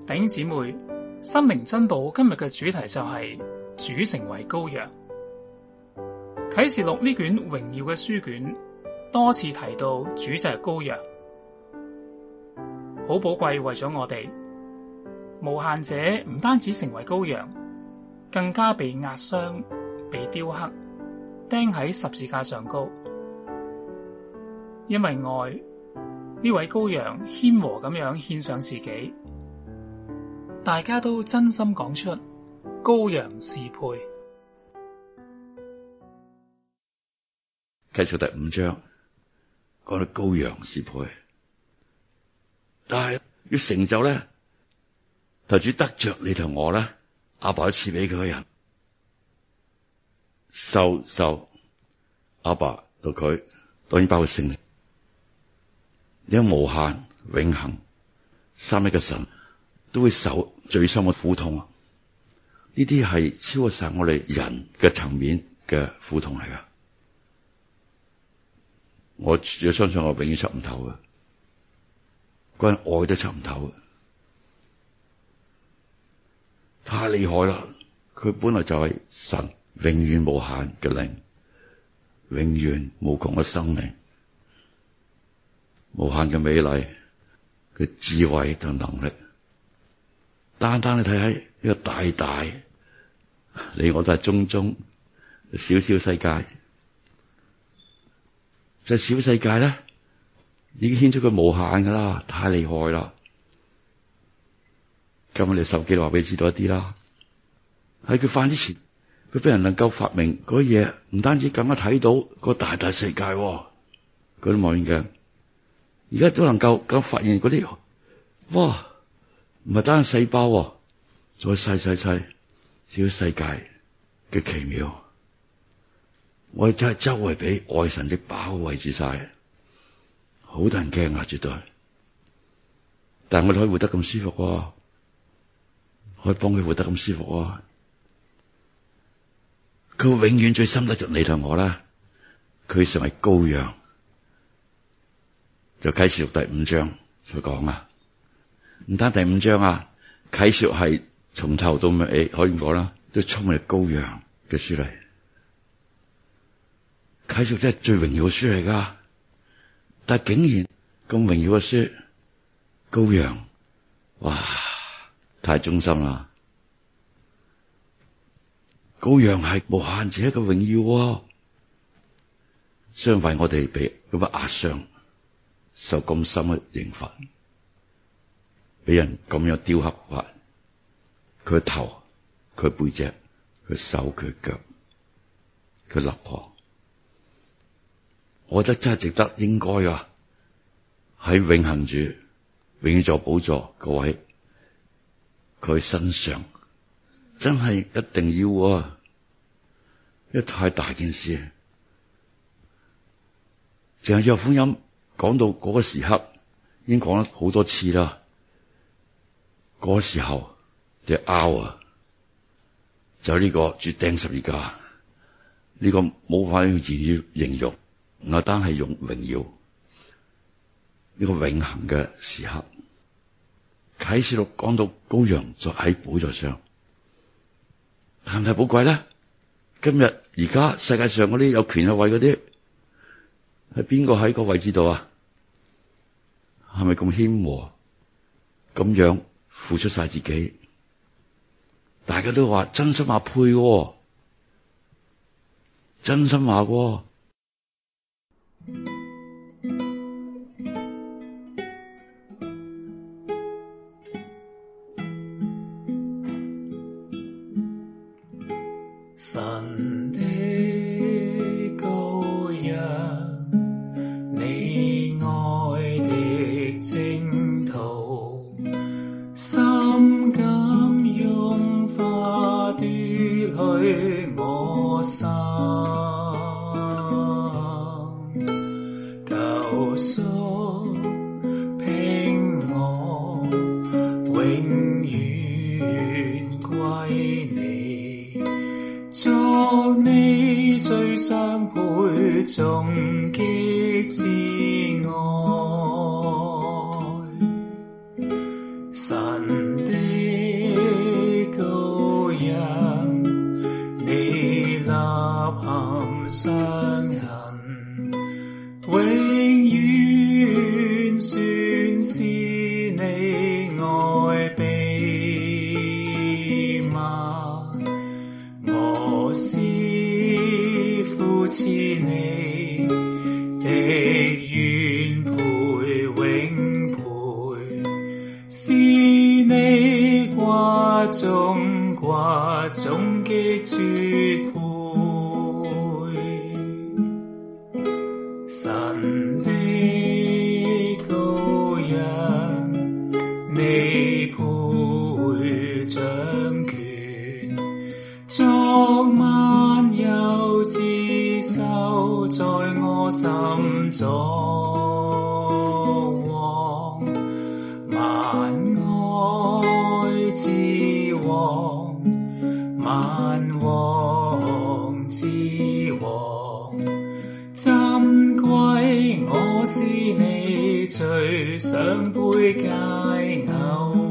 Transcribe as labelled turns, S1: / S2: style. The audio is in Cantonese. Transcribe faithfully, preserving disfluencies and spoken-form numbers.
S1: 弟兄姊妹，心靈珍寶今日嘅主題就係、是、主成為羔羊。啟示錄呢卷榮耀嘅書卷多次提到主就係羔羊，好寶貴。為咗我哋，無限者唔單止成為羔羊，更加被壓傷、被雕刻、釘喺十字架上高。因為愛，呢位羔羊謙和咁樣獻上自己，大家都真心講出羔羊是配。
S2: 啟示錄第五章講到羔羊是配，但係要成就咧，求主得着你同我咧，阿爸賜俾佢嘅人，受受阿爸到佢，當然包括聖靈，有無限永恆三一嘅神都會受最深嘅苦痛啊！呢啲係超過晒我哋人嘅層面嘅苦痛嚟噶。我只要相信我永遠出唔透嘅，關愛都出唔透嘅，太厲害啦！佢本來就係神永遠無限嘅靈，永遠無窮嘅生命，無限嘅美麗嘅智慧同能力。單單你睇下呢個大大，你我都係中中小小世界。就係小世界咧，已經顯出佢無限噶啦，太厲害啦！今日你手機話俾你知道一啲啦。喺佢翻之前，佢俾人能夠發明嗰嘢，唔單止更加睇到個大大世界，嗰啲望遠鏡，而家都能夠咁發現嗰啲，哇！唔係單細胞，再細細細小世界嘅奇妙。我哋真係周圍俾愛神蹟包圍住晒，好得人驚啊！絕對，但係我哋可以活得咁舒服啊，可以幫佢活得咁舒服啊。佢永遠最深得着你同我啦，佢成為羔羊，就啟示錄第五章所講啊。唔單第五章啊，啟示錄係從頭到尾可以講啦，都充滿羔羊嘅書嚟。啟示錄真係最榮耀嘅書嚟噶，但係竟然咁榮耀嘅書，羔羊，哇，太忠心啦！羔羊係無限者嘅榮耀，相反我哋被咁樣壓傷，受咁深嘅刑罰，俾人咁樣雕刻法，佢頭、佢背脊、佢手、佢腳、佢肋旁。我覺得真係值得，應該啊！喺永恆主、永遠坐寶座各位，佢身上真係一定要啊！因為太大件事，淨係約翰福音講到嗰個時刻，已經講咗好多次啦。嗰個時候嘅 hour 就呢個主釘十字架，呢個冇法用言語形容。我單係用榮耀呢個永恆嘅時刻。啟示錄講到羔羊坐喺寶座上，太唔太寶貴咧？今日而家世界上嗰啲有權有位嗰啲，係邊個喺個位置度啊？係咪咁謙和咁樣付出晒自己？大家都話真心話配喎，真心話喎。
S1: 神的羔羊，你愛的征途，深感融化奪去我心，救贖聘我永遠歸你，作你最相配終極至愛。 神的羔羊，你立陷傷痕，永遠宣示你愛秘密。我是父賜你的原配永配，是你掛中掛中極絕配。神的羔羊，你配掌權，作萬有之首，在我心作王，萬愛之王，萬王之王，珍貴我是你最上配佳偶。